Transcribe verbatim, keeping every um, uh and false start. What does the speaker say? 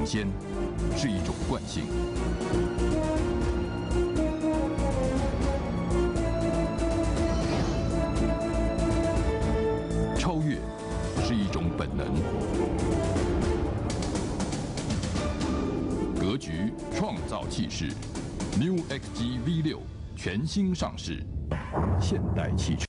鲜，是一种惯性。超越是一种本能。格局创造气势 ，New X G V 六全新上市，现代汽车。